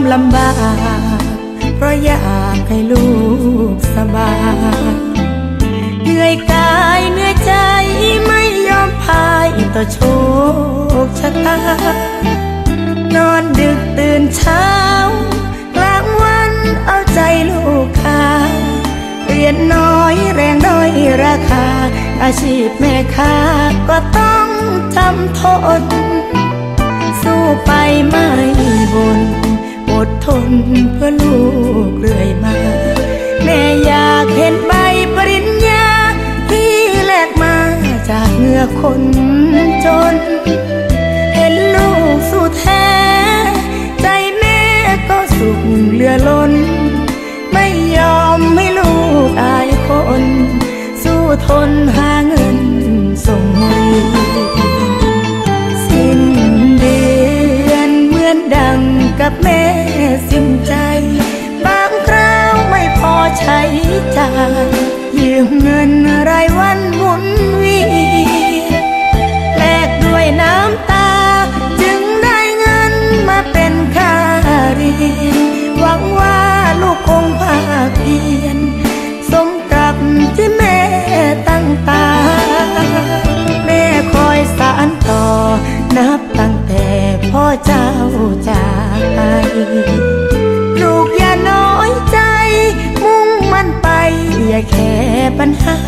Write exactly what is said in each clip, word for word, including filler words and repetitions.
ลำบากเพราะอยากให้ลูกสบายเหนื่อยกายเหนื่อยใจไม่ยอมพายต่อโชคชะตานอนดึกตื่นเช้ากลางวันเอาใจลูกค้าเรียนน้อยแรงน้อยราคาอาชีพแม่ค้าก็ต้องจำทนสู้ไปไม่บ่นอดทนเพื่อลูกเรื่อยมาแม่อยากเห็นใบปริญญาที่แลกมาจากเหงื่อคนจนเห็นลูกสู้แท้ใจแม่ก็สุขเหลือล้นไม่ยอมให้ลูกอายคนสู้ทนหาเงินส่งเรียนสิ้นเดือนเหมือนดังกับแม่สิ้นใจบางคราวไม่พอใช้จ่ายยืมเงินรายวันหมุนเวียนแลกด้วยน้ำตาจึงได้เงินมาเป็นค่าเรียนหวังว่าลูกคงภาคเพียรสมกับที่แม่ตั้งตาแม่คอยสานต่อนับตั้งแต่พ่อเจ้าจากไปลูกอย่าน้อยใจมุ่งมั่นไปอย่าแค่ปัญหา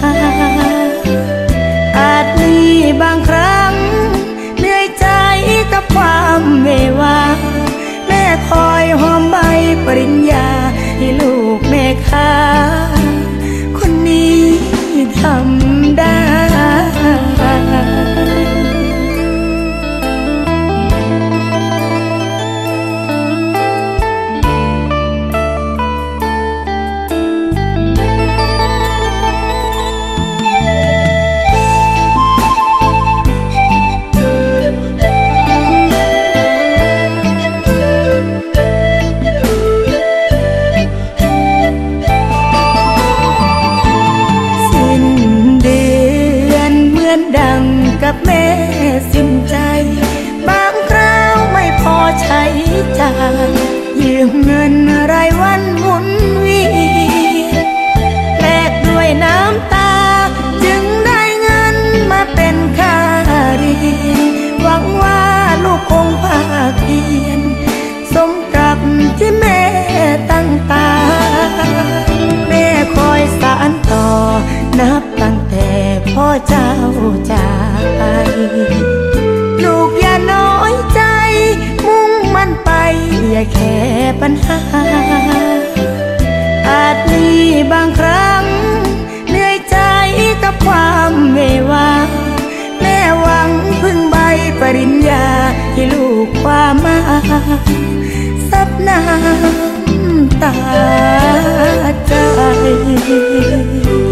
อาจมีบางครั้งเหนื่อยใจกับความเววาแม่คอยหอมใบปริญญาที่ลูกแม่ค้าคนนี้ทำได้กับแม่สิ้นใจบางคราวไม่พอใช้จ่ายยืมเงินรายวันหมุนเวียนแลกด้วยน้ำตาจึงได้เงินมาเป็นค่าเรียนหวังว่าลูกคงภาคเพียรสมกับที่แม่ตั้งตาแม่คอยสานต่อนับตั้งแต่พ่อเจ้าจากไปลูกอย่าน้อยใจมุ่งมั่นไปอย่าแค่ปัญหาอาจมีบางครั้งเหนื่อยใจกับความเววาแม่หวังพึ่งใบปริญญาที่ลูกความมาซับน้ำตาใจ